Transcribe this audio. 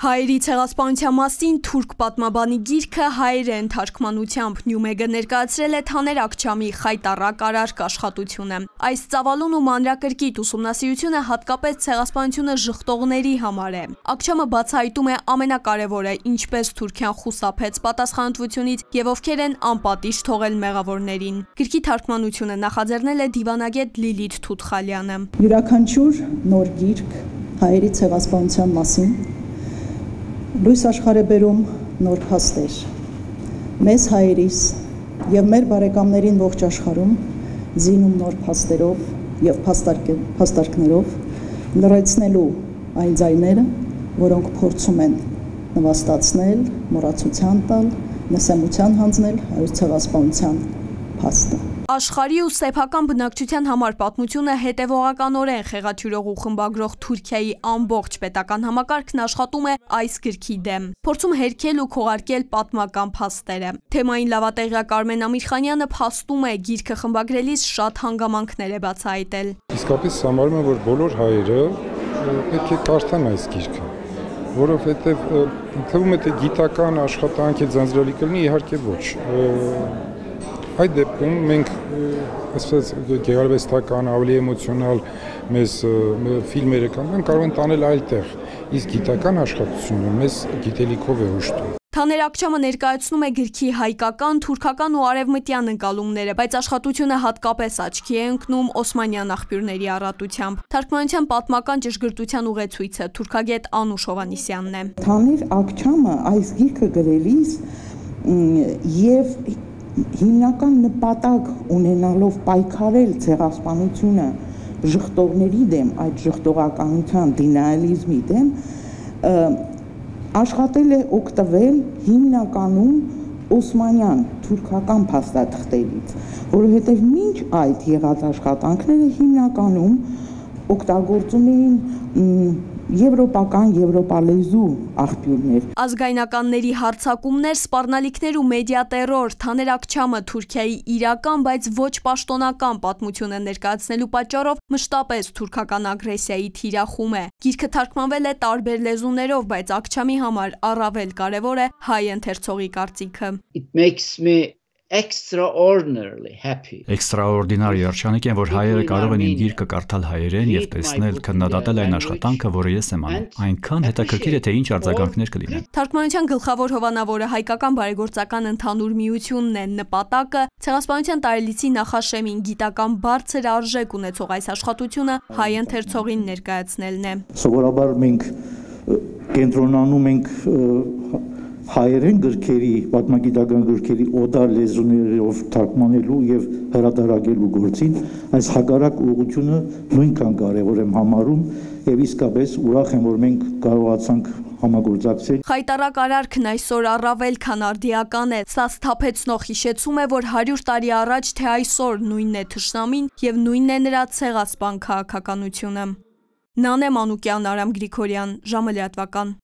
Հայերի ցեղասպանության մասին թուրք պատմաբանի գիրքը հայերեն թարգմանությամբ Նյումեգը ներկայացրել է Թաներ Աքչամի խայտառակ արարք աշխատությունը։ Այս ծավալուն ու մանրակրկիտ ուսումնասիրությունը հատկապես ցեղասպանությունը ժխտողների համար է։ Աքչամը բացահայտում է ամենակարևորը, ինչպես Թուրքիան խուսափեց պատասխանատվությունից եւ ովքեր են անպատիժ թողել մեղավորներին։ Գրքի թարգմանությունը նախաձեռնել է դիվանագետ Լիլիթ Թութխալյանը։ Յուրաքանչյուր նոր գիրք հայերի ցեղասպանության մասին լույս աշխարհ է բերում նոր փաստեր։ Մեզ հայերիս եւ մեր բարեկամներին ողջ աշխարհում զինում նոր փաստերով եւ փաստարկներով լրացնելու այն ձայները, որոնք փորձում են նվաստացնել, մոռացության տալ, նսեմության հանձնել հայոց ցեղասպանության փաստը։ Աշխարհի ու սեփական բնակչության համար պատմությունը հետևողականորեն խեղաթյուրող ու խմբագրող Թուրքիայի ամբողջ պետական համակարգն աշխատում է այս գրքի դեմ, փորձում հերքել ու քողարկել պատմական փաստերը։ Թեմային լավատեղյակ Արմեն Ամիրխանյանը փաստում է, գիրքը խմբագրելիս շատ հանգամանքներ է բացահայտել։ Իսկապես համարում եմ, որ բոլոր հայերը պետք է կարդան այս գիրքը, որովհետև թվում է թե գիտական աշխատանք է ձանձրալի կլինի, իհարկե ոչ։ Այդ դեպքում մենք ասես գեղարվեստական, ավելի էմոցիոնալ մեզ ֆիլմերը կարող են տանել այլ տեղ, իսկ գիտական աշխատությունը մեզ գիտելիքով է հուշտում։ Թաներ Աքչամը ներկայացնում է գրքի հայկական, թուրքական ու արևմտյան ընկալումները, բայց աշխատությունը հատկապես աչքի է ընկնում օսմանյան աղբյուրների առատությամբ։ Թարգմանության պատմական ճշգրտության ուղեցույցը թուրքագետ Անուշ Հովհաննիսյանն է։ Թաներ Աքչամը այս գիրքը գրելիս եւ հիմնական նպատակ ունենալով պայքարել ցեղասպանությունը ժխտողների դեմ, այդ ժխտողականության դինայալիզմի դեմ, աշխատել է օգտվել հիմնականում օսմանյան թուրքական փաստաթղթերից, որովհետև մինչ այդ եղած աշխատանքները հիմնականում օգտագործում էին եվրոպական, եվրոպալեզու աղբյուրներ։ Ազգայնականների հարձակումներ, սպառնալիքներ ու մեդիա տերոր, Թաներ Աքչամը Թուրքիայի իրական, բայց ոչ պաշտոնական պատմությունը ներկայացնելու պատճառով մշտապես թուրքական ագրեսիայի թիրախում է։ Գիրքը թարգմանվել է տարբեր լեզուներով, բայց Աքչամի համար առավել կարևոր է հայ ընթերցողի կարծիքը։ It makes me extraordinarily happy. Էքստրաորդինար երջանիկ եմ, որ հայերը կարող են իմ գիրքը կարդալ հայերեն եւ տեսնել, քննադատել այն աշխատանքը, որը ես եմ անում։ Այնքան հետաքրքիր է, թե ինչ արձագանքներ կլինեն։ Թարգմանության գլխավոր հովանավորը հայկական բարեգործական ընդհանուր միությունն է, նպատակը ցեղասպանության տարելիցի նախաշեմին գիտական բարձր արժեք ունեցող այս աշխատությունը հայ ընթերցողին ներկայացնելն է։ Սովորաբար մենք կենտրոնանում ենք հայերեն գրքերի, պատմագիտական գրքերի օդար լեզուներով թարգմանելու եւ հրատարակելու գործին, այս հակառակ ուղղությունը նույնքան կարեւոր եմ համարում եւ իսկապես ուրախ եմ, որ մենք կարողացանք համագործակցել։ Խայտառակ արարքն այսօր առավել քան արդիական է։ Սա սթափեցնող հիշեցում է, որ 100 տարի առաջ թե այսօր նույնն է թշնամին եւ նույնն է նրա ցեղասպան քաղաքականությունը։ Նանե Մանուկյան, Արամ Գրիգորյան, ժամը լրատվական։